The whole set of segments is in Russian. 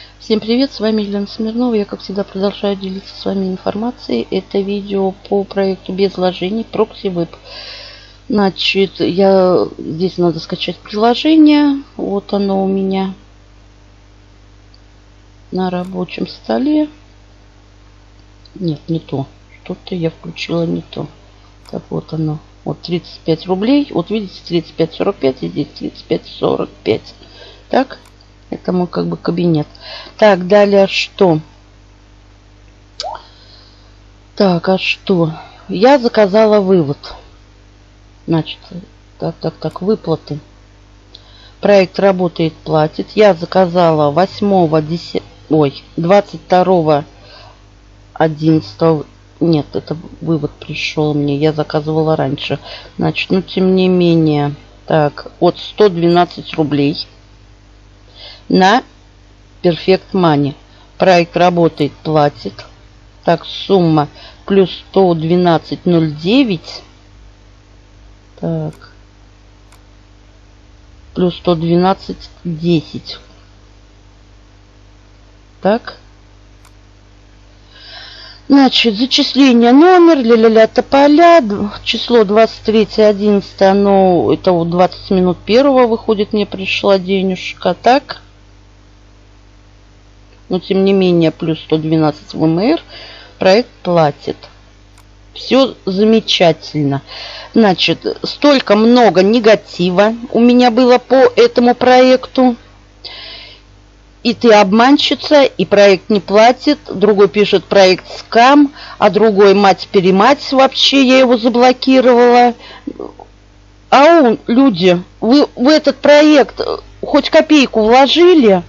Всем привет, с вами Елена Смирнова. Я, как всегда, продолжаю делиться с вами информацией. Это видео по проекту без вложений ProxyWeb. Значит, здесь надо скачать приложение. Вот оно у меня на рабочем столе. Нет, не то. Что-то я включила не то. Так, вот оно. Вот 35 рублей. Вот видите, 35,45 и здесь 35,45. Так. Это мой как бы кабинет. Так, далее что? Так, а что? Я заказала вывод. Значит, так, выплаты. Проект работает, платит. Я заказала 22 11. Нет, это вывод пришел мне. Я заказывала раньше. Значит, ну, тем не менее. Так, от 112 рублей. На Perfect Money. Проект работает, платит. Так, сумма плюс 112,09. Так. Плюс 112,10. Так. Значит, зачисление номер, ля-ля-ля тополя, число 23.11, оно, это вот 20 минут первого выходит, мне пришла денежка, так. Но тем не менее, плюс 112 ВМР, проект платит. Все замечательно. Значит, столько много негатива у меня было по этому проекту. И ты обманщица, и проект не платит. Другой пишет проект скам, а другой мать-перемать вообще, я его заблокировала. Люди, вы в этот проект хоть копейку вложили?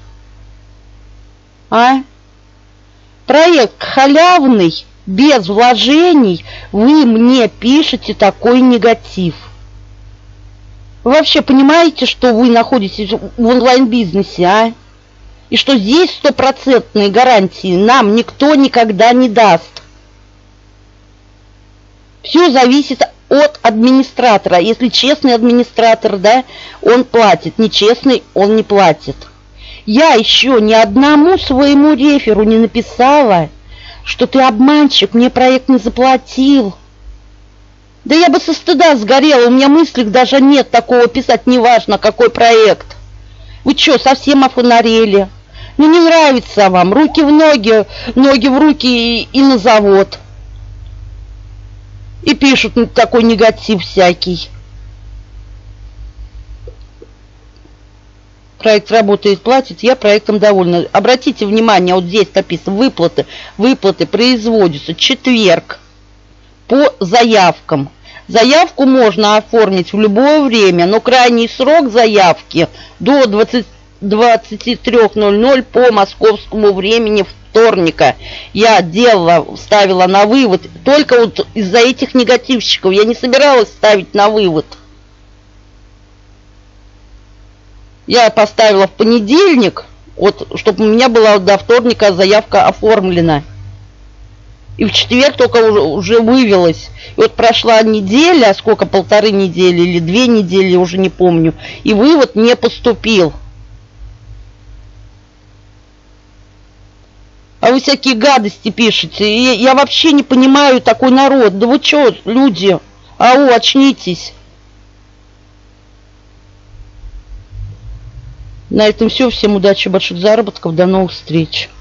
А? Проект халявный, без вложений, вы мне пишете такой негатив. Вы вообще понимаете, что вы находитесь в онлайн-бизнесе, а? И что здесь стопроцентные гарантии нам никто никогда не даст. Все зависит от администратора. Если честный администратор, да, он платит. Нечестный, он не платит. Я еще ни одному своему реферу не написала, что ты обманщик, мне проект не заплатил. Да я бы со стыда сгорела, у меня мыслей даже нет такого писать, неважно какой проект. Вы что, совсем офонарели? Ну не нравится вам, руки в ноги, ноги в руки и на завод. И пишут такой негатив всякий. Проект работает, платит, я проектом довольна. Обратите внимание, вот здесь написано выплаты. Выплаты производятся четверг по заявкам. Заявку можно оформить в любое время, но крайний срок заявки до 23:00 по московскому времени вторника. Я ставила на вывод только вот из-за этих негативщиков. Я не собиралась ставить на вывод. Я поставила в понедельник, вот, чтобы у меня была до вторника заявка оформлена. И в четверг только уже вывелась. И вот прошла неделя, сколько, 1,5 недели или 2 недели, уже не помню. И вывод не поступил. А вы всякие гадости пишете. И я вообще не понимаю такой народ. Да вы что, люди? Очнитесь. На этом все. Всем удачи, больших заработков. До новых встреч.